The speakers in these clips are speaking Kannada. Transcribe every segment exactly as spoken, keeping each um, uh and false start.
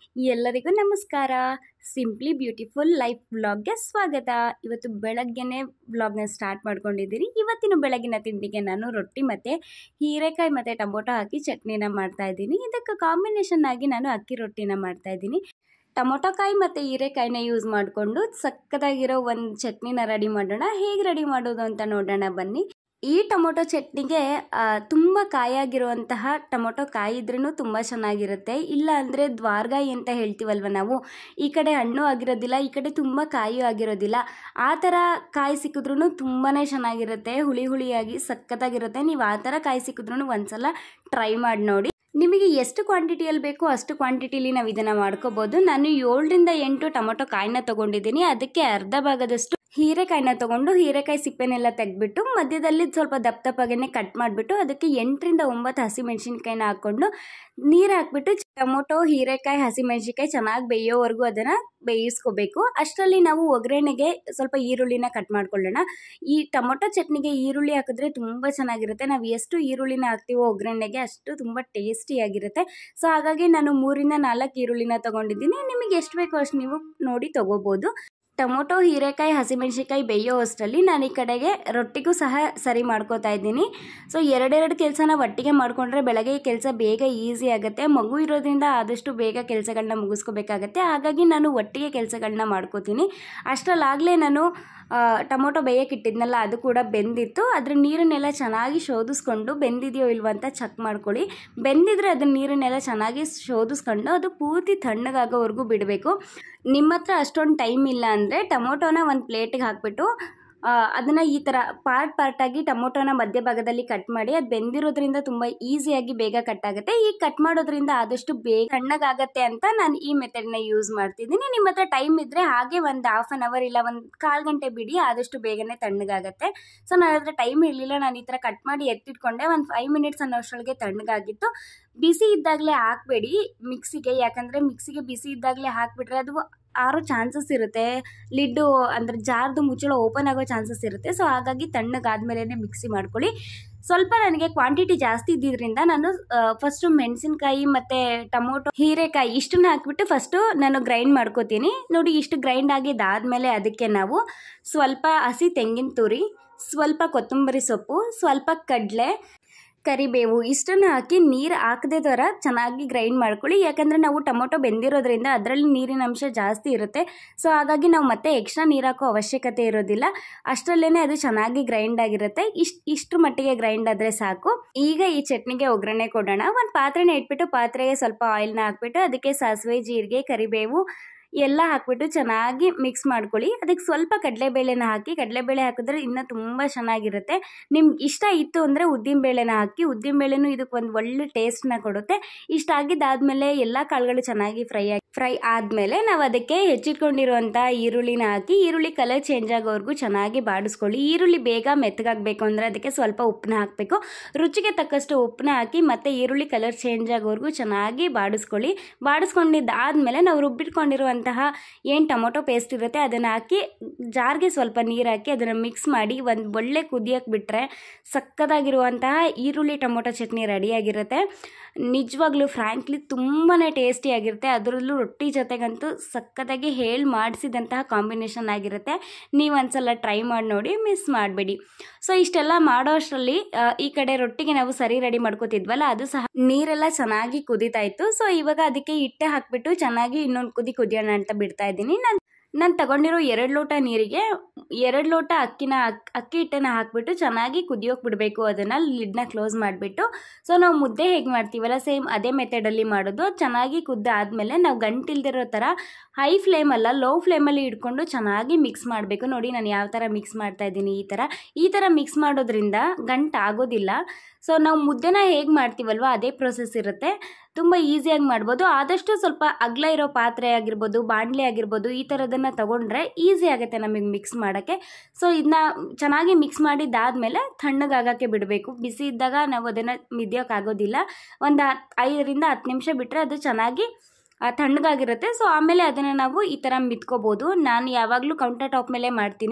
ಎಲ್ಲರಿಗೂ ನಮಸ್ಕಾರ. ಸಿಂಪ್ಲಿ ಬ್ಯೂಟಿಫುಲ್ ಲೈಫ್ ವ್ಲಾಗ್ಗೆ ಸ್ವಾಗತ. ಇವತ್ತು ಬೆಳಗ್ಗೆನೇ ವ್ಲಾಗ್ನ ಸ್ಟಾರ್ಟ್ ಮಾಡ್ಕೊಂಡಿದ್ದೀನಿ. ಇವತ್ತಿನ ಬೆಳಗಿನ ತಿಂಡಿಗೆ ನಾನು ರೊಟ್ಟಿ ಮತ್ತು ಹೀರೆಕಾಯಿ ಮತ್ತು ಟೊಮೊಟೊ ಹಾಕಿ ಚಟ್ನಿನ ಮಾಡ್ತಾಯಿದ್ದೀನಿ. ಇದಕ್ಕೆ ಕಾಂಬಿನೇಷನ್ ಆಗಿ ನಾನು ಅಕ್ಕಿ ರೊಟ್ಟಿನ ಮಾಡ್ತಾಯಿದ್ದೀನಿ. ಟೊಮೊಟೊಕಾಯಿ ಮತ್ತು ಹೀರೆಕಾಯಿನ ಯೂಸ್ ಮಾಡಿಕೊಂಡು ಸಕ್ಕತ್ತಾಗಿರೋ ಒಂದು ಚಟ್ನಿನ ರೆಡಿ ಮಾಡೋಣ. ಹೇಗೆ ರೆಡಿ ಮಾಡೋದು ಅಂತ ನೋಡೋಣ ಬನ್ನಿ. ಈ ಟೊಮೊಟೊ ಚಟ್ನಿಗೆ ತುಂಬ ಕಾಯಾಗಿರುವಂತಹ ಟೊಮೊಟೊ ಕಾಯಿ ಇದ್ರೂ ತುಂಬ ಚೆನ್ನಾಗಿರುತ್ತೆ. ಇಲ್ಲ ಅಂದರೆ ದ್ವಾರಗಾಯಿ ಅಂತ ಹೇಳ್ತೀವಲ್ವ ನಾವು, ಈ ಕಡೆ ಹಣ್ಣು ಆಗಿರೋದಿಲ್ಲ, ಈ ಕಡೆ ತುಂಬ ಕಾಯು ಆಗಿರೋದಿಲ್ಲ. ಆ ಥರ ಕಾಯಿ ಸಿಕ್ಕಿದ್ರೂ ತುಂಬಾ ಚೆನ್ನಾಗಿರುತ್ತೆ, ಹುಳಿ ಹುಳಿಯಾಗಿ ಸಖತ್ತಾಗಿರುತ್ತೆ. ನೀವು ಆ ಥರ ಕಾಯಿ ಸಿಕ್ಕಿದ್ರೂ ಒಂದ್ಸಲ ಟ್ರೈ ಮಾಡಿ ನೋಡಿ. ನಿಮಗೆ ಎಷ್ಟು ಕ್ವಾಂಟಿಟಿಯಲ್ಲಿ ಬೇಕೋ ಅಷ್ಟು ಕ್ವಾಂಟಿಟಿಲಿ ನಾವು ಇದನ್ನು ಮಾಡ್ಕೋಬೋದು. ನಾನು ಏಳರಿಂದ ಎಂಟು ಟೊಮೊಟೊ ಕಾಯಿನ ತೊಗೊಂಡಿದ್ದೀನಿ. ಅದಕ್ಕೆ ಅರ್ಧ ಭಾಗದಷ್ಟು ಹೀರೆಕಾಯಿನ ತೊಗೊಂಡು ಹೀರೆಕಾಯಿ ಸಿಪ್ಪೆನೆಲ್ಲ ತೆಗೆದ್ಬಿಟ್ಟು ಮಧ್ಯದಲ್ಲಿ ಸ್ವಲ್ಪ ದಪ್ಪ ದಪ್ಪಗೆ ಕಟ್ ಮಾಡಿಬಿಟ್ಟು ಅದಕ್ಕೆ ಎಂಟರಿಂದ ಒಂಬತ್ತು ಹಸಿಮೆಣ್ಸಿನ್ಕಾಯಿನ ಹಾಕ್ಕೊಂಡು ನೀರು ಹಾಕ್ಬಿಟ್ಟು ಟೊಮೊಟೊ ಹೀರೆಕಾಯಿ ಹಸಿಮೆಣ್ಸಿನ್ಕಾಯಿ ಚೆನ್ನಾಗಿ ಬೇಯೋವರೆಗೂ ಅದನ್ನು ಬೇಯಿಸ್ಕೋಬೇಕು. ಅಷ್ಟರಲ್ಲಿ ನಾವು ಒಗ್ಗರಣೆಗೆ ಸ್ವಲ್ಪ ಈರುಳ್ಳಿನ ಕಟ್ ಮಾಡ್ಕೊಳ್ಳೋಣ. ಈ ಟೊಮೊಟೊ ಚಟ್ನಿಗೆ ಈರುಳ್ಳಿ ಹಾಕಿದ್ರೆ ತುಂಬ ಚೆನ್ನಾಗಿರುತ್ತೆ. ನಾವು ಎಷ್ಟು ಈರುಳ್ಳಿನ ಹಾಕ್ತೀವೋ ಒಗ್ಗರಣೆಗೆ ಅಷ್ಟು ತುಂಬ ಟೇಸ್ಟಿಯಾಗಿರುತ್ತೆ. ಸೊ ಹಾಗಾಗಿ ನಾನು ಮೂರಿಂದ ನಾಲ್ಕು ಈರುಳ್ಳಿನ ತೊಗೊಂಡಿದ್ದೀನಿ. ನಿಮಗೆ ಎಷ್ಟು ಬೇಕೋ ಅಷ್ಟು ನೀವು ನೋಡಿ ತೊಗೋಬೋದು. ಟೊಮೊಟೊ ಹೀರೆಕಾಯಿ ಹಸಿಮೆಣ್ಸಿನ್ಕಾಯಿ ಬೇಯೋ ಅಷ್ಟರಲ್ಲಿ ನಾನು ಈ ಕಡೆಗೆ ರೊಟ್ಟಿಗೂ ಸಹ ಸರಿ ಮಾಡ್ಕೋತಾ ಇದ್ದೀನಿ. ಸೊ ಎರಡೆರಡು ಕೆಲಸನ ಒಟ್ಟಿಗೆ ಮಾಡಿಕೊಂಡ್ರೆ ಬೆಳಗ್ಗೆ ಕೆಲಸ ಬೇಗ ಈಸಿ ಆಗುತ್ತೆ. ಮಗು ಇರೋದ್ರಿಂದ ಆದಷ್ಟು ಬೇಗ ಕೆಲಸಗಳನ್ನ ಮುಗಿಸ್ಕೋಬೇಕಾಗತ್ತೆ. ಹಾಗಾಗಿ ನಾನು ಒಟ್ಟಿಗೆ ಕೆಲಸಗಳನ್ನ ಮಾಡ್ಕೋತೀನಿ. ಅಷ್ಟರಲ್ಲಾಗಲೇ ನಾನು ಟೊಮೊಟೊ ಬೇಯಕ್ಕೆ ಇಟ್ಟಿದ್ನಲ್ಲ, ಅದು ಕೂಡ ಬೆಂದಿತ್ತು. ಅದ್ರ ನೀರನ್ನೆಲ್ಲ ಚೆನ್ನಾಗಿ ಶೋಧಿಸ್ಕೊಂಡು ಬೆಂದಿದೆಯೋ ಇಲ್ವೋ ಅಂತ ಚೆಕ್ ಮಾಡ್ಕೊಳ್ಳಿ. ಬೆಂದಿದ್ರೆ ಅದನ್ನ ನೀರನ್ನೆಲ್ಲ ಚೆನ್ನಾಗಿ ಶೋಧಿಸ್ಕೊಂಡು ಅದು ಪೂರ್ತಿ ತಣ್ಣಗಾಗೋವರೆಗೂ ಬಿಡಬೇಕು. ನಿಮ್ಮ ಹತ್ರ ಅಷ್ಟೊಂದು ಟೈಮ್ ಇಲ್ಲ ಅಂದರೆ ಟೊಮೊಟೊನ ಒಂದು ಪ್ಲೇಟಿಗೆ ಹಾಕಿಬಿಟ್ಟು ಅದನ್ನು ಈ ಥರ ಪಾರ್ಟ್ ಪಾರ್ಟಾಗಿ ಟೊಮೊಟೊನ ಮಧ್ಯಭಾಗದಲ್ಲಿ ಕಟ್ ಮಾಡಿ, ಅದು ಬೆಂದಿರೋದ್ರಿಂದ ತುಂಬ ಈಸಿಯಾಗಿ ಬೇಗ ಕಟ್ ಆಗುತ್ತೆ. ಈ ಕಟ್ ಮಾಡೋದ್ರಿಂದ ಆದಷ್ಟು ಬೇಗ ತಣ್ಣಗಾಗತ್ತೆ ಅಂತ ನಾನು ಈ ಮೆಥಡ್ನ ಯೂಸ್ ಮಾಡ್ತಿದ್ದೀನಿ. ನಿಮ್ಮ ಹತ್ರ ಟೈಮ್ ಇದ್ದರೆ ಹಾಗೆ ಒಂದು ಹಾಫ್ ಆನ್ ಅವರ್ ಇಲ್ಲ ಒಂದು ಕಾಲು ಗಂಟೆ ಬಿಡಿ, ಆದಷ್ಟು ಬೇಗನೆ ತಣ್ಣಗಾಗತ್ತೆ. ಸೊ ನನ್ನ ಹತ್ರ ಟೈಮ್ ಇರಲಿಲ್ಲ, ನಾನು ಈ ಥರ ಕಟ್ ಮಾಡಿ ಎತ್ತಿಟ್ಕೊಂಡೆ. ಒಂದು ಫೈವ್ ಮಿನಿಟ್ಸ್ ಅನ್ನೋಷ್ಟರೊಳಗೆ ತಣ್ಣಗಾಗಿತ್ತು. ಬಿಸಿ ಇದ್ದಾಗಲೇ ಹಾಕಬೇಡಿ ಮಿಕ್ಸಿಗೆ, ಯಾಕಂದರೆ ಮಿಕ್ಸಿಗೆ ಬಿಸಿ ಇದ್ದಾಗಲೇ ಹಾಕಿಬಿಟ್ರೆ ಅದು ಆರೋ ಚಾನ್ಸಸ್ ಇರುತ್ತೆ. ಲಿಡ್ಡು ಅಂದರೆ ಜಾರ್ದು ಮುಚ್ಚಳ ಓಪನ್ ಆಗೋ ಚಾನ್ಸಸ್ ಇರುತ್ತೆ. ಸೊ ಹಾಗಾಗಿ ತಣ್ಣಗಾದ್ಮೇಲೆ ಮಿಕ್ಸಿ ಮಾಡ್ಕೊಳ್ಳಿ. ಸ್ವಲ್ಪ ನನಗೆ ಕ್ವಾಂಟಿಟಿ ಜಾಸ್ತಿ ಇದ್ದಿದ್ದರಿಂದ ನಾನು ಫಸ್ಟು ಮೆಣಸಿನ್ಕಾಯಿ ಮತ್ತು ಟೊಮೊಟೊ ಹೀರೆಕಾಯಿ ಇಷ್ಟನ್ನು ಹಾಕಿಬಿಟ್ಟು ಫಸ್ಟು ನಾನು ಗ್ರೈಂಡ್ ಮಾಡ್ಕೋತೀನಿ. ನೋಡಿ, ಇಷ್ಟು ಗ್ರೈಂಡ್ ಆಗಿದ್ದಾದಮೇಲೆ ಅದಕ್ಕೆ ನಾವು ಸ್ವಲ್ಪ ಹಸಿ ತೆಂಗಿನ ತುರಿ, ಸ್ವಲ್ಪ ಕೊತ್ತಂಬರಿ ಸೊಪ್ಪು, ಸ್ವಲ್ಪ ಕಡಲೆ, ಕರಿಬೇವು ಇಷ್ಟನ್ನು ಹಾಕಿ ನೀರು ಹಾಕದೆ ಥರ ಚೆನ್ನಾಗಿ ಗ್ರೈಂಡ್ ಮಾಡ್ಕೊಳ್ಳಿ. ಯಾಕಂದರೆ ನಾವು ಟೊಮೊಟೊ ಬೆಂದಿರೋದ್ರಿಂದ ಅದರಲ್ಲಿ ನೀರಿನ ಅಂಶ ಜಾಸ್ತಿ ಇರುತ್ತೆ. ಸೊ ಹಾಗಾಗಿ ನಾವು ಮತ್ತೆ ಎಕ್ಸ್ಟ್ರಾ ನೀರು ಹಾಕೋ ಅವಶ್ಯಕತೆ ಇರೋದಿಲ್ಲ. ಅಷ್ಟರಲ್ಲೇ ಅದು ಚೆನ್ನಾಗಿ ಗ್ರೈಂಡ್ ಆಗಿರುತ್ತೆ. ಇಷ್ಟು ಇಷ್ಟರ ಮಟ್ಟಿಗೆ ಗ್ರೈಂಡ್ ಆದರೆ ಸಾಕು. ಈಗ ಈ ಚಟ್ನಿಗೆ ಒಗ್ಗರಣೆ ಕೊಡೋಣ. ಒಂದು ಪಾತ್ರೆನ ಇಟ್ಬಿಟ್ಟು ಪಾತ್ರೆಗೆ ಸ್ವಲ್ಪ ಆಯಿಲ್ನ ಹಾಕ್ಬಿಟ್ಟು ಅದಕ್ಕೆ ಸಾಸಿವೆ, ಜೀರಿಗೆ, ಕರಿಬೇವು ಎಲ್ಲ ಹಾಕ್ಬಿಟ್ಟು ಚೆನ್ನಾಗಿ ಮಿಕ್ಸ್ ಮಾಡ್ಕೊಳ್ಳಿ. ಅದಕ್ಕೆ ಸ್ವಲ್ಪ ಕಡಲೆಬೇಳೆನ ಹಾಕಿ, ಕಡಲೆಬೇಳೆ ಹಾಕಿದ್ರೆ ಇನ್ನೂ ತುಂಬ ಚೆನ್ನಾಗಿರುತ್ತೆ. ನಿಮ್ಗೆ ಇಷ್ಟ ಇತ್ತು ಅಂದರೆ ಉದ್ದಿನಬೇಳೆನ ಹಾಕಿ, ಉದ್ದಿನಬೇಳೆನೂ ಇದಕ್ಕೆ ಒಂದು ಒಳ್ಳೆ ಟೇಸ್ಟ್ನ ಕೊಡುತ್ತೆ. ಇಷ್ಟ ಆಗಿದ್ದಾದಮೇಲೆ ಎಲ್ಲ ಕಾಳುಗಳು ಚೆನ್ನಾಗಿ ಫ್ರೈ ಆಗಿ ಫ್ರೈ ಆದಮೇಲೆ ನಾವು ಅದಕ್ಕೆ ಹೆಚ್ಚಿಟ್ಕೊಂಡಿರುವಂಥ ಈರುಳ್ಳಿನ ಹಾಕಿ, ಈರುಳ್ಳಿ ಕಲರ್ ಚೇಂಜ್ ಆಗೋವರೆಗೂ ಚೆನ್ನಾಗಿ ಬಾಡಿಸ್ಕೊಳ್ಳಿ. ಈರುಳ್ಳಿ ಬೇಗ ಮೆತ್ತಗಾಗಬೇಕು ಅಂದರೆ ಅದಕ್ಕೆ ಸ್ವಲ್ಪ ಉಪ್ಪನ್ನ ಹಾಕಬೇಕು. ರುಚಿಗೆ ತಕ್ಕಷ್ಟು ಉಪ್ಪನ್ನ ಹಾಕಿ ಮತ್ತು ಈರುಳ್ಳಿ ಕಲರ್ ಚೇಂಜ್ ಆಗೋವರೆಗೂ ಚೆನ್ನಾಗಿ ಬಾಡಿಸ್ಕೊಳ್ಳಿ. ಬಾಡಿಸ್ಕೊಂಡಿದ್ದಾದಮೇಲೆ ನಾವು ರುಬ್ಬಿಟ್ಕೊಂಡಿರುವಂಥ ಏನು ಟೊಮೊಟೊ ಪೇಸ್ಟ್ ಇರುತ್ತೆ ಅದನ್ನು ಹಾಕಿ ಜಾರ್ಗೆ ಸ್ವಲ್ಪ ನೀರು ಹಾಕಿ ಅದನ್ನು ಮಿಕ್ಸ್ ಮಾಡಿ ಒಂದು ಒಳ್ಳೆ ಕುದಿಯಕ್ಕೆ ಬಿಟ್ಟರೆ ಸಕ್ಕತ್ತಾಗಿರುವಂತಹ ಈರುಳ್ಳಿ ಟೊಮೊಟೊ ಚಟ್ನಿ ರೆಡಿಯಾಗಿರುತ್ತೆ. ನಿಜವಾಗ್ಲೂ ಫ್ರ್ಯಾಂಕ್ಲಿ ತುಂಬಾ ಟೇಸ್ಟಿಯಾಗಿರುತ್ತೆ. ಅದರಲ್ಲೂ ರೊಟ್ಟಿ ಜೊತೆಗಂತೂ ಸಕ್ಕತ್ತಾಗಿ ಹೇಳಿ ಮಾಡಿಸಿದಂತಹ ಕಾಂಬಿನೇಷನ್ ಆಗಿರುತ್ತೆ. ನೀವು ಒಂದ್ಸಲ ಟ್ರೈ ಮಾಡಿ ನೋಡಿ, ಮಿಸ್ ಮಾಡಬೇಡಿ. ಸೊ ಇಷ್ಟೆಲ್ಲ ಮಾಡೋ ಅಷ್ಟರಲ್ಲಿ ಈ ಕಡೆ ರೊಟ್ಟಿಗೆ ನಾವು ಸರಿ ರೆಡಿ ಮಾಡ್ಕೋತಿದ್ವಲ್ಲ, ಅದು ಸಹ ನೀರೆಲ್ಲ ಚೆನ್ನಾಗಿ ಕುದೀತಾ ಇತ್ತು. ಸೊ ಇವಾಗ ಅದಕ್ಕೆ ಹಿಟ್ಟೆ ಹಾಕಿಬಿಟ್ಟು ಚೆನ್ನಾಗಿ ಇನ್ನೊಂದು ಕುದಿ ಕುದಿಯೋಣ ಅಂತ ಬಿಡ್ತಾ ಇದ್ದೀನಿ. ನಾನು ನಾನು ತಗೊಂಡಿರೋ ಎರಡು ಲೋಟ ನೀರಿಗೆ ಎರಡು ಲೋಟ ಅಕ್ಕಿನ ಅಕ್ಕಿ ಹಿಟ್ಟನ್ನು ಹಾಕಿಬಿಟ್ಟು ಚೆನ್ನಾಗಿ ಕುದಿಯೋಕೆ ಬಿಡಬೇಕು. ಅದನ್ನು ಲಿಡ್ನ ಕ್ಲೋಸ್ ಮಾಡಿಬಿಟ್ಟು, ಸೊ ನಾವು ಮುದ್ದೆ ಹೇಗೆ ಮಾಡ್ತೀವಲ್ಲ ಸೇಮ್ ಅದೇ ಮೆಥಡಲ್ಲಿ ಮಾಡೋದು. ಚೆನ್ನಾಗಿ ಕುದ್ದಾದಮೇಲೆ ನಾವು ಗಂಟಿಲ್ದಿರೋ ಥರ ಹೈ ಫ್ಲೇಮಲ್ಲ ಲೋ ಫ್ಲೇಮಲ್ಲಿ ಇಟ್ಕೊಂಡು ಚೆನ್ನಾಗಿ ಮಿಕ್ಸ್ ಮಾಡಬೇಕು. ನೋಡಿ ನಾನು ಯಾವ ಥರ ಮಿಕ್ಸ್ ಮಾಡ್ತಾಯಿದ್ದೀನಿ. ಈ ಥರ ಈ ಥರ ಮಿಕ್ಸ್ ಮಾಡೋದ್ರಿಂದ ಗಂಟು ಆಗೋದಿಲ್ಲ. ಸೊ ನಾವು ಮುದ್ದೆನ ಹೇಗೆ ಮಾಡ್ತೀವಲ್ವ ಅದೇ ಪ್ರೊಸೆಸ್ ಇರುತ್ತೆ. ತುಂಬ ಈಸಿಯಾಗಿ ಮಾಡ್ಬೋದು. ಆದಷ್ಟು ಸ್ವಲ್ಪ ಅಗಲ ಇರೋ ಪಾತ್ರೆ ಆಗಿರ್ಬೋದು, ಬಾಣಲೆ ಆಗಿರ್ಬೋದು, ಈ ಥರದನ್ನು ತೊಗೊಂಡ್ರೆ ಈಸಿ ಆಗುತ್ತೆ ನಮಗೆ ಮಿಕ್ಸ್ ಮಾಡೋಕ್ಕೆ. ಸೊ ಇದನ್ನ ಚೆನ್ನಾಗಿ ಮಿಕ್ಸ್ ಮಾಡಿದ್ದಾದಮೇಲೆ ತಣ್ಣಗಾಗೋಕ್ಕೆ ಬಿಡಬೇಕು. ಬಿಸಿ ಇದ್ದಾಗ ನಾವು ಅದನ್ನು ಮಿದಿಯೋಕ್ಕಾಗೋದಿಲ್ಲ. ಒಂದು ಐದರಿಂದ ಹತ್ತು ನಿಮಿಷ ಬಿಟ್ಟರೆ ಅದು ಚೆನ್ನಾಗಿ ತಣ್ಣಗಾಗಿರುತ್ತೆ. ಸೊ ಆಮೇಲೆ ಅದನ್ನು ನಾವು ಈ ಥರ ಮಿತ್ಕೋಬೋದು. ನಾನು ಯಾವಾಗಲೂ ಕೌಂಟರ್ ಟಾಪ್ ಮೇಲೆ ಮಾಡ್ತೀನಿ.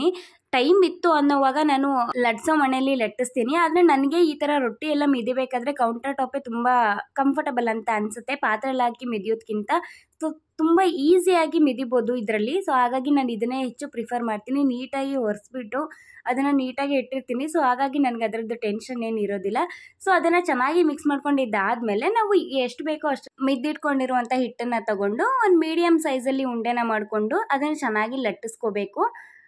ಟೈಮ್ ಇತ್ತು ಅನ್ನೋವಾಗ ನಾನು ಲಟ್ಸೋ ಮಣೆಯಲ್ಲಿ ಲಟ್ಟಿಸ್ತೀನಿ. ಆದರೆ ನನಗೆ ಈ ಥರ ರೊಟ್ಟಿ ಎಲ್ಲ ಮಿದಿಬೇಕಾದ್ರೆ ಕೌಂಟರ್ ಟಾಪೇ ತುಂಬ ಕಂಫರ್ಟಬಲ್ ಅಂತ ಅನಿಸುತ್ತೆ ಪಾತ್ರೆಯಲ್ಲಿ ಹಾಕಿ ಮಿದಿಯೋದಕ್ಕಿಂತ. ಸೊ ತುಂಬ ಈಸಿಯಾಗಿ ಮಿದಿಬೋದು ಇದರಲ್ಲಿ. ಸೊ ಹಾಗಾಗಿ ನಾನು ಇದನ್ನೇ ಹೆಚ್ಚು ಪ್ರಿಫರ್ ಮಾಡ್ತೀನಿ. ನೀಟಾಗಿ ಒರೆಸ್ಬಿಟ್ಟು ಅದನ್ನು ನೀಟಾಗಿ ಇಟ್ಟಿರ್ತೀನಿ. ಸೊ ಹಾಗಾಗಿ ನನಗೆ ಅದರದ್ದು ಟೆನ್ಷನ್ ಏನು ಇರೋದಿಲ್ಲ. ಸೊ ಅದನ್ನು ಚೆನ್ನಾಗಿ ಮಿಕ್ಸ್ ಮಾಡ್ಕೊಂಡಿದ್ದಾದಮೇಲೆ ನಾವು ಎಷ್ಟು ಬೇಕೋ ಅಷ್ಟು ಮಿದ್ದಿಟ್ಕೊಂಡಿರುವಂಥ ಹಿಟ್ಟನ್ನು ತಗೊಂಡು ಒಂದು ಮೀಡಿಯಮ್ ಸೈಜಲ್ಲಿ ಉಂಡೆನ ಮಾಡಿಕೊಂಡು ಅದನ್ನು ಚೆನ್ನಾಗಿ ಲಟ್ಟಿಸ್ಕೋಬೇಕು.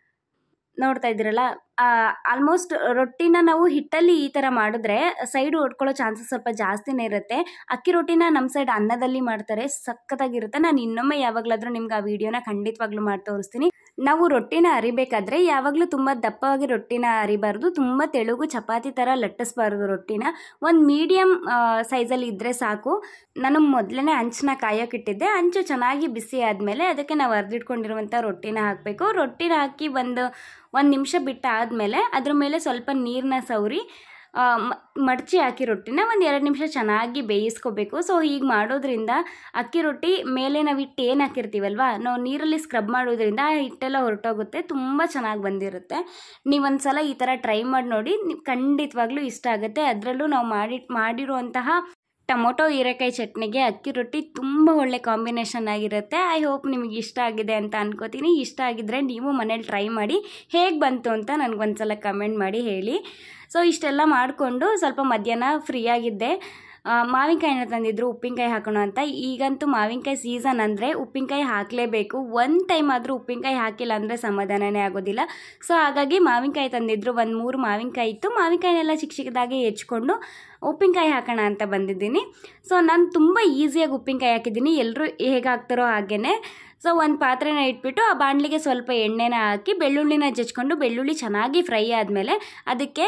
ನೋಡ್ತಾ ಇದ್ದೀರಲ್ಲ, ಆಲ್ಮೋಸ್ಟ್ ರೊಟ್ಟಿನ ನಾವು ಹಿಟ್ಟಲ್ಲಿ ಈ ಥರ ಮಾಡಿದ್ರೆ ಸೈಡ್ ಹೊಡ್ಕೊಳ್ಳೋ ಚಾನ್ಸಸ್ ಸ್ವಲ್ಪ ಜಾಸ್ತಿನೇ ಇರುತ್ತೆ. ಅಕ್ಕಿ ರೊಟ್ಟಿನ ನಮ್ಮ ಸೈಡ್ ಅನ್ನದಲ್ಲಿ ಮಾಡ್ತಾರೆ, ಸಖತ್ತಾಗಿರುತ್ತೆ. ನಾನು ಇನ್ನೊಮ್ಮೆ ಯಾವಾಗಲಾದರೂ ನಿಮ್ಗೆ ಆ ವಿಡಿಯೋನ ಖಂಡಿತವಾಗ್ಲೂ ಮಾಡಿ ತೋರಿಸ್ತೀನಿ. ನಾವು ರೊಟ್ಟಿನ ಅರಿಬೇಕಾದ್ರೆ ಯಾವಾಗಲೂ ತುಂಬ ದಪ್ಪವಾಗಿ ರೊಟ್ಟಿನ ಅರಿಬಾರ್ದು, ತುಂಬ ತೆಳುಗು ಚಪಾತಿ ಥರ ಲಟ್ಟಿಸ್ಬಾರ್ದು ರೊಟ್ಟಿನ. ಒಂದು ಮೀಡಿಯಮ್ ಸೈಜಲ್ಲಿ ಇದ್ದರೆ ಸಾಕು. ನಾನು ಮೊದಲನೇ ಹಂಚನ್ನ ಕಾಯೋಕ್ಕಿಟ್ಟಿದ್ದೆ. ಹಂಚು ಚೆನ್ನಾಗಿ ಬಿಸಿ ಆದಮೇಲೆ ಅದಕ್ಕೆ ನಾವು ಅರ್ದಿಟ್ಕೊಂಡಿರುವಂಥ ರೊಟ್ಟಿನ ಹಾಕಬೇಕು. ರೊಟ್ಟಿನ ಹಾಕಿ ಒಂದು ಒಂದು ನಿಮಿಷ ಬಿಟ್ಟು ಆದಮೇಲೆ ಅದ್ರ ಮೇಲೆ ಸ್ವಲ್ಪ ನೀರನ್ನ ಸವರಿ ಮಡಚಿ ಹಾಕಿ ರೊಟ್ಟಿನ ಒಂದು ಎರಡು ನಿಮಿಷ ಚೆನ್ನಾಗಿ ಬೇಯಿಸ್ಕೋಬೇಕು. ಸೊ ಹೀಗೆ ಮಾಡೋದ್ರಿಂದ ಅಕ್ಕಿ ರೊಟ್ಟಿ ಮೇಲೆ ನಾವು ಹಿಟ್ಟು ಏನು ಹಾಕಿರ್ತೀವಲ್ವ, ನಾವು ನೀರಲ್ಲಿ ಸ್ಕ್ರಬ್ ಮಾಡೋದ್ರಿಂದ ಆ ಹಿಟ್ಟೆಲ್ಲ ಹೊರಟೋಗುತ್ತೆ, ತುಂಬ ಚೆನ್ನಾಗಿ ಬಂದಿರುತ್ತೆ. ನೀವೊಂದು ಸಲ ಈ ಥರ ಟ್ರೈ ಮಾಡಿ ನೋಡಿ, ನೀವು ಖಂಡಿತವಾಗ್ಲೂ ಇಷ್ಟ ಆಗುತ್ತೆ. ಅದರಲ್ಲೂ ನಾವು ಮಾಡಿ ಮಾಡಿರುವಂತಹ ಟೊಮೊಟೊ ಹೀರೆಕಾಯಿ ಚಟ್ನಿಗೆ ಅಕ್ಕಿ ರೊಟ್ಟಿ ತುಂಬ ಒಳ್ಳೆ ಕಾಂಬಿನೇಷನ್ ಆಗಿರುತ್ತೆ. ಐ ಹೋಪ್ ನಿಮಗೆ ಇಷ್ಟ ಆಗಿದೆ ಅಂತ ಅನ್ಕೋತೀನಿ. ಇಷ್ಟ ಆಗಿದ್ದರೆ ನೀವು ಮನೇಲಿ ಟ್ರೈ ಮಾಡಿ ಹೇಗೆ ಬಂತು ಅಂತ ನನಗೊಂದ್ಸಲ ಕಮೆಂಟ್ ಮಾಡಿ ಹೇಳಿ. ಸೊ ಇಷ್ಟೆಲ್ಲ ಮಾಡಿಕೊಂಡು ಸ್ವಲ್ಪ ಮಧ್ಯಾಹ್ನ ಫ್ರೀ ಆಗಿದ್ದೆ. ಮಾವಿನಕಾಯಿನ ತಂದಿದ್ರು ಉಪ್ಪಿನಕಾಯಿ ಹಾಕೋಣ ಅಂತ. ಈಗಂತೂ ಮಾವಿನಕಾಯಿ ಸೀಸನ್ ಅಂದರೆ ಉಪ್ಪಿನಕಾಯಿ ಹಾಕಲೇಬೇಕು. ಒಂದು ಟೈಮ್ ಆದರೂ ಉಪ್ಪಿನಕಾಯಿ ಹಾಕಿಲ್ಲ ಅಂದರೆ ಸಮಾಧಾನನೇ ಆಗೋದಿಲ್ಲ. ಸೊ ಹಾಗಾಗಿ ಮಾವಿನಕಾಯಿ ತಂದಿದ್ರು, ಒಂದು ಮೂರು ಮಾವಿನಕಾಯಿ ಇತ್ತು. ಮಾವಿನಕಾಯಿನೆಲ್ಲ ಚಿಕ್ಕ ಚಿಕ್ಕದಾಗಿ ಹೆಚ್ಕೊಂಡು ಉಪ್ಪಿನಕಾಯಿ ಹಾಕೋಣ ಅಂತ ಬಂದಿದ್ದೀನಿ. ಸೊ ನಾನು ತುಂಬ ಈಸಿಯಾಗಿ ಉಪ್ಪಿನಕಾಯಿ ಹಾಕಿದ್ದೀನಿ, ಎಲ್ಲರೂ ಹೇಗೆ ಹಾಕ್ತಾರೋ ಹಾಗೇ. ಸೊ ಒಂದು ಪಾತ್ರೆನ ಇಟ್ಬಿಟ್ಟು ಆ ಬಾಣಲಿಗೆ ಸ್ವಲ್ಪ ಎಣ್ಣೆನ ಹಾಕಿ ಬೆಳ್ಳುಳ್ಳಿನ ಜಜ್ಕೊಂಡು, ಬೆಳ್ಳುಳ್ಳಿ ಚೆನ್ನಾಗಿ ಫ್ರೈ ಆದಮೇಲೆ ಅದಕ್ಕೆ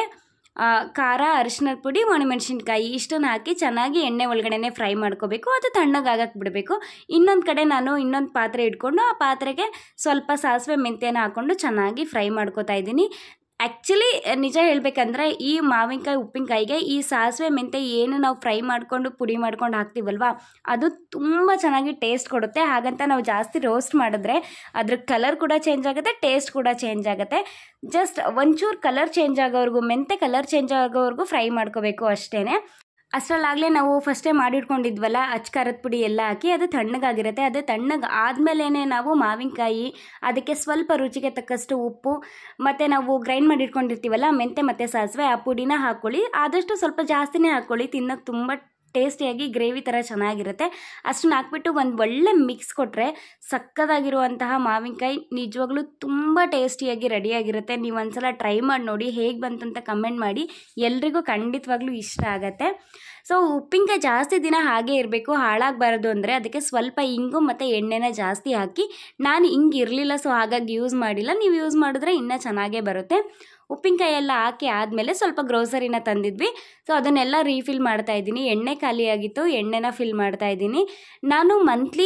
ಖಾರ, ಅರಿಶಿನದ ಪುಡಿ, ಒಣಮೆಣಸಿನ್ಕಾಯಿ ಇಷ್ಟನ್ನು ಹಾಕಿ ಚೆನ್ನಾಗಿ ಎಣ್ಣೆ ಒಳಗಡೆ ಫ್ರೈ ಮಾಡ್ಕೋಬೇಕು. ಅದು ತಣ್ಣಗಾಗಕ್ಕೆ ಬಿಡಬೇಕು. ಇನ್ನೊಂದು ಕಡೆ ನಾನು ಇನ್ನೊಂದು ಪಾತ್ರೆ ಇಟ್ಕೊಂಡು ಆ ಪಾತ್ರೆಗೆ ಸ್ವಲ್ಪ ಸಾಸಿವೆ ಮೆಂತ್ಯನ ಹಾಕ್ಕೊಂಡು ಚೆನ್ನಾಗಿ ಫ್ರೈ ಮಾಡ್ಕೋತಾ ಇದ್ದೀನಿ. ಆ್ಯಕ್ಚುಲಿ ನಿಜ ಹೇಳಬೇಕಂದ್ರೆ ಈ ಮಾವಿನಕಾಯಿ ಉಪ್ಪಿನಕಾಯಿಗೆ ಈ ಸಾಸಿವೆ ಮೆಂತ್ಯ ಏನು ನಾವು ಫ್ರೈ ಮಾಡಿಕೊಂಡು ಪುಡಿ ಮಾಡ್ಕೊಂಡು ಹಾಕ್ತೀವಲ್ವ, ಅದು ತುಂಬ ಚೆನ್ನಾಗಿ ಟೇಸ್ಟ್ ಕೊಡುತ್ತೆ. ಹಾಗಂತ ನಾವು ಜಾಸ್ತಿ ರೋಸ್ಟ್ ಮಾಡಿದ್ರೆ ಅದ್ರ ಕಲರ್ ಕೂಡ ಚೇಂಜ್ ಆಗುತ್ತೆ, ಟೇಸ್ಟ್ ಕೂಡ ಚೇಂಜ್ ಆಗುತ್ತೆ. ಜಸ್ಟ್ ಒಂಚೂರು ಕಲರ್ ಚೇಂಜ್ ಆಗೋವರೆಗೂ, ಮೆಂತ್ಯ ಕಲರ್ ಚೇಂಜ್ ಆಗೋವರೆಗೂ ಫ್ರೈ ಮಾಡ್ಕೋಬೇಕು ಅಷ್ಟೇ. ಅಷ್ಟರಲ್ಲಾಗಲೇ ನಾವು ಫಸ್ಟೇ ಮಾಡಿಟ್ಕೊಂಡಿದ್ವಲ್ಲ ಅಚ್ಚ ಖಾರದ ಪುಡಿ ಎಲ್ಲ ಹಾಕಿ ಅದು ತಣ್ಣಗಾಗಿರುತ್ತೆ. ಅದು ತಣ್ಣಗೆ ಆದಮೇಲೆ ನಾವು ಮಾವಿನಕಾಯಿ, ಅದಕ್ಕೆ ಸ್ವಲ್ಪ ರುಚಿಗೆ ತಕ್ಕಷ್ಟು ಉಪ್ಪು ಮತ್ತು ನಾವು ಗ್ರೈಂಡ್ ಮಾಡಿಟ್ಕೊಂಡಿರ್ತೀವಲ್ಲ ಮೆಂತ್ಯ ಮತ್ತು ಸಾಸಿವೆ, ಆ ಪುಡಿನ ಹಾಕ್ಕೊಳ್ಳಿ. ಆದಷ್ಟು ಸ್ವಲ್ಪ ಜಾಸ್ತಿನೇ ಹಾಕ್ಕೊಳ್ಳಿ, ತಿನ್ನೋಕ್ಕೆ ತುಂಬ ಟೇಸ್ಟಿಯಾಗಿ ಗ್ರೇವಿ ಥರ ಚೆನ್ನಾಗಿರುತ್ತೆ. ಅಷ್ಟನ್ನ ಹಾಕ್ಬಿಟ್ಟು ಒಂದು ಒಳ್ಳೆ ಮಿಕ್ಸ್ ಕೊಟ್ಟರೆ ಸಕ್ಕತ್ತಾಗಿರುವಂತಹ ಮಾವಿನಕಾಯಿ ನಿಜವಾಗ್ಲೂ ತುಂಬ ಟೇಸ್ಟಿಯಾಗಿ ರೆಡಿಯಾಗಿರುತ್ತೆ. ನೀವು ಒಂದ್ಸಲ ಟ್ರೈ ಮಾಡಿ ನೋಡಿ, ಹೇಗೆ ಬಂತಂತ ಕಮೆಂಟ್ ಮಾಡಿ. ಎಲ್ರಿಗೂ ಖಂಡಿತವಾಗ್ಲೂ ಇಷ್ಟ ಆಗುತ್ತೆ. ಸೊ ಉಪ್ಪಿನಕಾಯಿ ಜಾಸ್ತಿ ದಿನ ಹಾಗೇ ಇರಬೇಕು, ಹಾಳಾಗಬಾರ್ದು ಅಂದರೆ ಅದಕ್ಕೆ ಸ್ವಲ್ಪ ಇಂಗು ಮತ್ತು ಎಣ್ಣೆನ ಜಾಸ್ತಿ ಹಾಕಿ. ನಾನು ಹಿಂಗೆ ಇರಲಿಲ್ಲ, ಸೊ ಹಾಗಾಗಿ ಯೂಸ್ ಮಾಡಿಲ್ಲ. ನೀವು ಯೂಸ್ ಮಾಡಿದ್ರೆ ಇನ್ನೂ ಚೆನ್ನಾಗೇ ಬರುತ್ತೆ. ಉಪ್ಪಿನಕಾಯಿ ಎಲ್ಲ ಹಾಕಿ ಆದಮೇಲೆ ಸ್ವಲ್ಪ ಗ್ರೋಸರಿನ ತಂದಿದ್ವಿ. ಸೊ ಅದನ್ನೆಲ್ಲ ರೀಫಿಲ್ ಮಾಡ್ತಾ ಇದ್ದೀನಿ. ಎಣ್ಣೆ ಖಾಲಿಯಾಗಿತ್ತು, ಎಣ್ಣೆನ ಫಿಲ್ ಮಾಡ್ತಾ ಇದ್ದೀನಿ. ನಾನು ಮಂತ್ಲಿ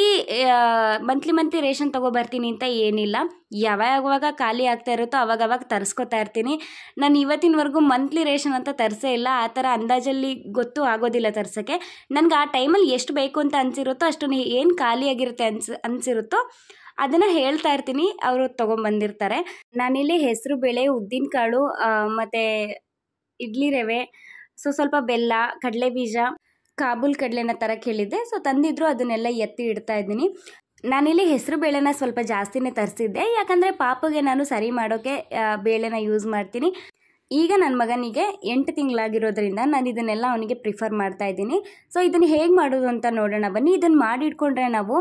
ಮಂತ್ಲಿ ಮಂತ್ಲಿ ರೇಷನ್ ತೊಗೊಬರ್ತೀನಿ ಅಂತ ಏನಿಲ್ಲ, ಯಾವಾಗ ಖಾಲಿ ಆಗ್ತಾ ಇರುತ್ತೋ ಅವಾಗವಾಗ ತರಿಸ್ಕೊತಾ ಇರ್ತೀನಿ. ನಾನು ಇವತ್ತಿನವರೆಗೂ ಮಂತ್ಲಿ ರೇಷನ್ ಅಂತ ತರಿಸೇ ಇಲ್ಲ. ಆ ಥರ ಅಂದಾಜಲ್ಲಿ ಗೊತ್ತು ಆಗೋದಿಲ್ಲ ತರ್ಸೋಕ್ಕೆ. ನನಗೆ ಆ ಟೈಮಲ್ಲಿ ಎಷ್ಟು ಬೇಕು ಅಂತ ಅನಿಸಿರುತ್ತೋ ಅಷ್ಟು ಏನು ಖಾಲಿಯಾಗಿರುತ್ತೆ ಅನ್ಸ್ ಅನಿಸಿರುತ್ತೋ ಅದನ್ನು ಹೇಳ್ತಾ ಇರ್ತೀನಿ, ಅವರು ತೊಗೊಂಬಂದಿರ್ತಾರೆ. ನಾನಿಲ್ಲಿ ಹೆಸರು ಬೇಳೆ, ಉದ್ದಿನಕಾಳು ಮತ್ತು ಇಡ್ಲಿ ರವೆ, ಸೊ ಸ್ವಲ್ಪ ಬೆಲ್ಲ, ಕಡಲೆ ಬೀಜ, ಕಾಬೂಲ್ ಕಡಲೆನ ತರಕ್ಕೆ ಹೇಳಿದ್ದೆ. ಸೊ ತಂದಿದ್ರು, ಅದನ್ನೆಲ್ಲ ಎತ್ತಿ ಇಡ್ತಾ ಇದ್ದೀನಿ. ನಾನಿಲ್ಲಿ ಹೆಸರು ಬೇಳೆನ ಸ್ವಲ್ಪ ಜಾಸ್ತಿನೇ ತರಿಸಿದ್ದೆ, ಯಾಕಂದರೆ ಪಾಪಗೆ ನಾನು ಸರಿ ಮಾಡೋಕ್ಕೆ ಬೇಳೆನ ಯೂಸ್ ಮಾಡ್ತೀನಿ. ಈಗ ನನ್ನ ಮಗನಿಗೆ ಎಂಟು ತಿಂಗಳಾಗಿರೋದ್ರಿಂದ ನಾನು ಇದನ್ನೆಲ್ಲ ಅವನಿಗೆ ಪ್ರಿಫರ್ ಮಾಡ್ತಾ ಇದ್ದೀನಿ. ಸೊ ಇದನ್ನು ಹೇಗೆ ಮಾಡೋದು ಅಂತ ನೋಡೋಣ ಬನ್ನಿ. ಇದನ್ನು ಮಾಡಿಟ್ಕೊಂಡ್ರೆ ನಾವು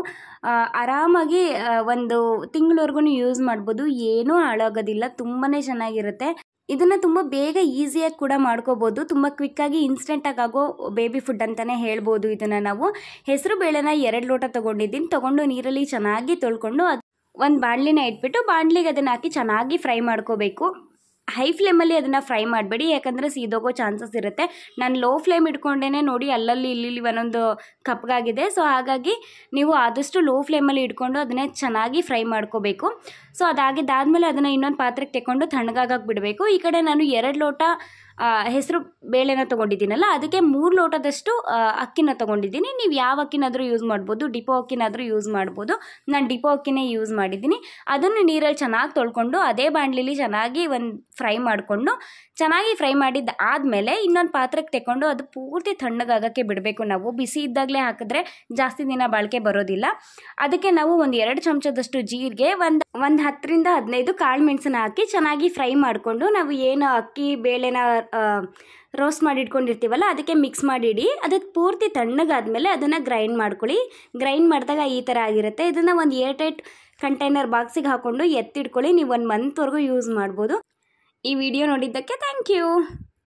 ಆರಾಮಾಗಿ ಒಂದು ತಿಂಗಳವರೆಗೂ ಯೂಸ್ ಮಾಡ್ಬೋದು, ಏನೂ ಹಾಳಾಗೋದಿಲ್ಲ, ತುಂಬಾ ಚೆನ್ನಾಗಿರುತ್ತೆ. ಇದನ್ನು ತುಂಬ ಬೇಗ ಈಸಿಯಾಗಿ ಕೂಡ ಮಾಡ್ಕೋಬೋದು, ತುಂಬ ಕ್ವಿಕ್ಕಾಗಿ ಇನ್ಸ್ಟೆಂಟಾಗಿ ಆಗೋ ಬೇಬಿ ಫುಡ್ ಅಂತಲೇ ಹೇಳ್ಬೋದು. ಇದನ್ನು ನಾವು ಹೆಸರು ಬೇಳೆನ ಎರಡು ಲೋಟ ತೊಗೊಂಡಿದ್ದೀನಿ. ತೊಗೊಂಡು ನೀರಲ್ಲಿ ಚೆನ್ನಾಗಿ ತೊಳ್ಕೊಂಡು ಅದು ಒಂದು ಬಾಣಲಿನ ಇಟ್ಬಿಟ್ಟು ಬಾಣಲಿಗೆ ಅದನ್ನು ಹಾಕಿ ಚೆನ್ನಾಗಿ ಫ್ರೈ ಮಾಡ್ಕೋಬೇಕು. ಹೈ ಫ್ಲೇಮಲ್ಲಿ ಅದನ್ನು ಫ್ರೈ ಮಾಡಬೇಡಿ, ಯಾಕಂದರೆ ಸೀದೋಗೋ ಚಾನ್ಸಸ್ ಇರುತ್ತೆ. ನಾನು ಲೋ ಫ್ಲೇಮ್ ಇಟ್ಕೊಂಡೇ ನೋಡಿ ಅಲ್ಲಲ್ಲಿ ಇಲ್ಲಿ ಒಂದೊಂದು ಕಪ್ಪಗಾಗಿದೆ. ಸೊ ಹಾಗಾಗಿ ನೀವು ಆದಷ್ಟು ಲೋ ಫ್ಲೇಮಲ್ಲಿ ಇಟ್ಕೊಂಡು ಅದನ್ನೇ ಚೆನ್ನಾಗಿ ಫ್ರೈ ಮಾಡ್ಕೋಬೇಕು. ಸೊ ಅದಾಗಿದ್ದಾದಮೇಲೆ ಅದನ್ನು ಇನ್ನೊಂದು ಪಾತ್ರೆಗೆ ತೆಕ್ಕೊಂಡು ತಣ್ಣಗಾಗಕ್ಕೆ ಬಿಡಬೇಕು. ಈ ಕಡೆ ನಾನು ಎರಡು ಲೋಟ ಹೆಸರು ಬೇಳೆನ ತೊಗೊಂಡಿದ್ದೀನಲ್ಲ ಅದಕ್ಕೆ ಮೂರು ಲೋಟದಷ್ಟು ಅಕ್ಕಿನ ತೊಗೊಂಡಿದ್ದೀನಿ. ನೀವು ಯಾವ ಅಕ್ಕಿನಾದರೂ ಯೂಸ್ ಮಾಡ್ಬೋದು, ಡಿಪೋ ಅಕ್ಕಿನಾದರೂ ಯೂಸ್ ಮಾಡ್ಬೋದು. ನಾನು ಡಿಪೋ ಅಕ್ಕಿನೇ ಯೂಸ್ ಮಾಡಿದ್ದೀನಿ. ಅದನ್ನು ನೀರಲ್ಲಿ ಚೆನ್ನಾಗಿ ತೊಳ್ಕೊಂಡು ಅದೇ ಬಾಣಲಿಲಿ ಚೆನ್ನಾಗಿ ಒಂದು ಫ್ರೈ ಮಾಡಿಕೊಂಡು ಚೆನ್ನಾಗಿ ಫ್ರೈ ಮಾಡಿದ್ದು ಆದಮೇಲೆ ಇನ್ನೊಂದು ಪಾತ್ರೆಗೆ ತೆಕ್ಕೊಂಡು ಅದು ಪೂರ್ತಿ ತಣ್ಣಗಾಗೋಕ್ಕೆ ಬಿಡಬೇಕು. ನಾವು ಬಿಸಿ ಇದ್ದಾಗಲೇ ಹಾಕಿದ್ರೆ ಜಾಸ್ತಿ ದಿನ ಬಾಳಿಕೆ ಬರೋದಿಲ್ಲ. ಅದಕ್ಕೆ ನಾವು ಒಂದು ಎರಡು ಚಮಚದಷ್ಟು ಜೀರಿಗೆ, ಒಂದು ಒಂದು ಹತ್ತರಿಂದ ಹದಿನೈದು ಕಾಳು ಮೆಣಸನ್ನ ಹಾಕಿ ಚೆನ್ನಾಗಿ ಫ್ರೈ ಮಾಡಿಕೊಂಡು ನಾವು ಏನು ಅಕ್ಕಿ ಬೇಳೆನ ರೋಸ್ಟ್ ಮಾಡಿ ಇಟ್ಕೊಂಡಿರ್ತೀವಲ್ಲ ಅದಕ್ಕೆ ಮಿಕ್ಸ್ ಮಾಡಿಡಿ. ಅದಕ್ಕೆ ಪೂರ್ತಿ ತಣ್ಣಗಾದ್ಮೇಲೆ ಅದನ್ನು ಗ್ರೈಂಡ್ ಮಾಡ್ಕೊಳ್ಳಿ. ಗ್ರೈಂಡ್ ಮಾಡಿದಾಗ ಈ ಥರ ಆಗಿರುತ್ತೆ. ಇದನ್ನು ಒಂದು ಏರ್ ಟೈಟ್ ಕಂಟೈನರ್ ಬಾಕ್ಸಿಗೆ ಹಾಕ್ಕೊಂಡು ಎತ್ತಿಟ್ಕೊಳ್ಳಿ. ನೀವು ಒಂದು ಮಂತ್ವರೆಗೂ ಯೂಸ್ ಮಾಡ್ಬೋದು. ಈ ವಿಡಿಯೋ ನೋಡಿದ್ದಕ್ಕೆ ಥ್ಯಾಂಕ್ ಯು.